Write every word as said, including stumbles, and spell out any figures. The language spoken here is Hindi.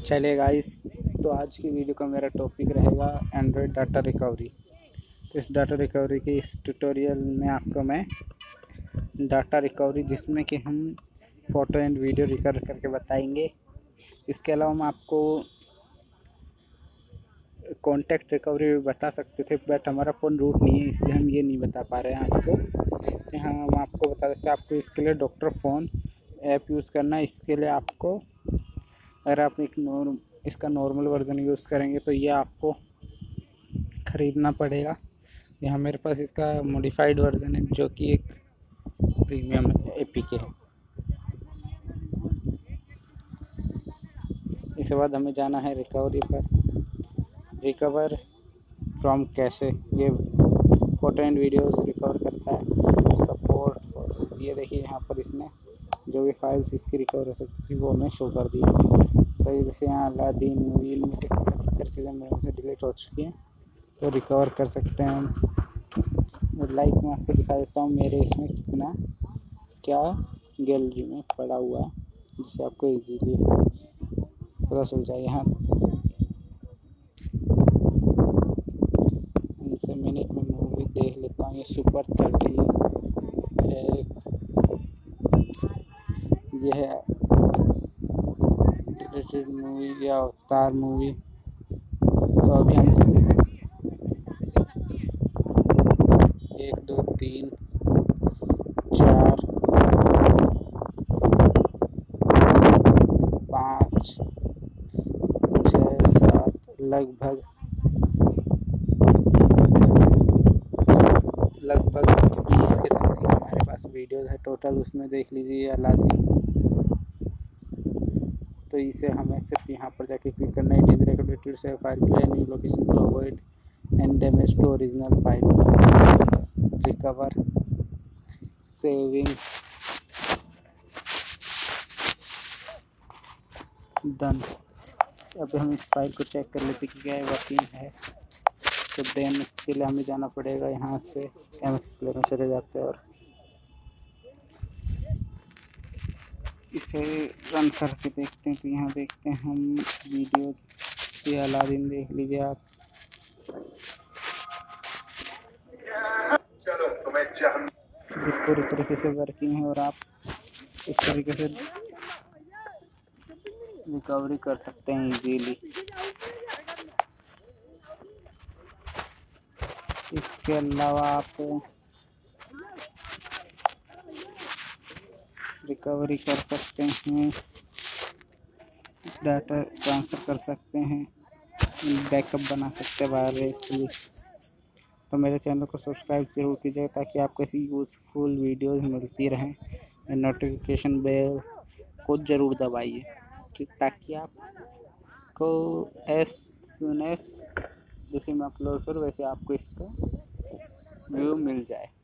चलिए गाइस, तो आज की वीडियो का मेरा टॉपिक रहेगा एंड्रॉयड डाटा रिकवरी। तो इस डाटा रिकवरी के इस ट्यूटोरियल में आपको मैं डाटा रिकवरी जिसमें कि हम फ़ोटो एंड वीडियो रिकवर करके बताएंगे। इसके अलावा हम आपको कॉन्टैक्ट रिकवरी भी बता सकते थे, बट हमारा फ़ोन रूट नहीं है, इसलिए हम ये नहीं बता पा रहे हैं आपको। हाँ, हम आपको बता देते हैं, आपको इसके लिए डॉक्टर फ़ोन ऐप यूज़ करना है। इसके लिए आपको, अगर आप एक नॉर्म इसका नॉर्मल वर्ज़न यूज़ करेंगे तो ये आपको ख़रीदना पड़ेगा। यहाँ मेरे पास इसका मॉडिफाइड वर्ज़न है जो कि एक प्रीमियम एपीके है। इसके बाद हमें जाना है रिकवरी पर। रिकवर फ्रॉम कैशे, ये फ़ोटो एंड वीडियोस रिकवर करता है। सपोर्ट फॉर, ये देखिए यहाँ पर इसने जो भी फाइल्स इसकी रिकवर हो सकती थी वो हमें शो कर दी। तो जैसे यहाँ अलादीन मूवी में से अधिकतर चीज़ें मेरे से डिलीट हो चुकी हैं, तो रिकवर कर सकते हैं हम। लाइक मैं आपको दिखा देता हूँ मेरे इसमें कितना क्या गैलरी में पड़ा हुआ है, जिससे आपको इजीली पता चल जाए। यहाँ इनसे मिनट में मूवी देख लेता हूँ। ये सुपर थर्टी है, ये है डिलीटेड मूवी या अवतार मूवी। तो अभी हम एक दो तीन चार पाँच छः सात लगभग लगभग बीस के समथिंग हमारे पास वीडियोज़ है टोटल। उसमें देख लीजिए अलादीन। तो इसे हमें सिर्फ यहाँ पर जाके क्लिक करना है। It is recommended to save file to a new location to avoid and damage to original file. Recover saving done. अब हम इस फाइल को चेक कर लेते कि क्या वर्किंग है। तो देन इसके लिए हमें जाना पड़ेगा, यहाँ से एम एस प्ले में चले जाते हैं और इसे रन करके देखते हैं। तो यहाँ देखते हैं हम वीडियो, ये अलादीन देख लीजिए आप। चलो तुम्हें जहन पूरी तरीके से वर्किंग है और आप इस तरीके से रिकवरी कर सकते हैं इजीली। इसके अलावा आप रिकवरी कर सकते हैं, डाटा ट्रांसफ़र कर सकते हैं, बैकअप बना सकते हैं वायरलेसली। तो मेरे चैनल को सब्सक्राइब जरूर कीजिएगा ताकि आपको ऐसी यूज़फुल वीडियोस मिलती रहें। नोटिफिकेशन बेल को ज़रूर दबाइए ताकि आपको एस सुन एस जैसे मैं अपलोड करूँ वैसे आपको इसका व्यू मिल जाए।